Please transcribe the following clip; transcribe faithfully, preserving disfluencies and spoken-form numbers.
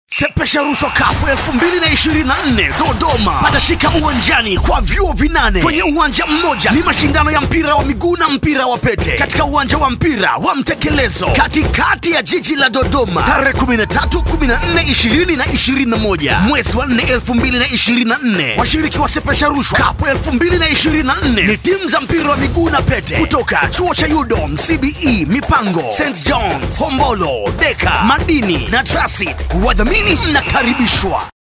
Sepesha Rushwa Cup elfu mbili na ishirini na nne Dodoma. Patashika uwanjani kwa vyuo vinane kwenye uwanja mmoja. Ni mashindano ya mpira wa miguu na mpira wa pete katika uwanja wa mpira wa Mtekelezo katikati ya jiji la Dodoma, tarehe kumi na tatu, kumi na nne, ishirini na ishirini na moja mwezi wa nne elfu mbili na ishirini na nne. Washiriki wa Sepesha Rushwa Cup elfu mbili na ishirini na nne ni timu za mpira wa miguu na pete kutoka chuo cha U D O M, C B E, Mipango, Saint John's, HOMBOLO, Deka, Madini na Trasi. Wadhamini mnakaribishwa.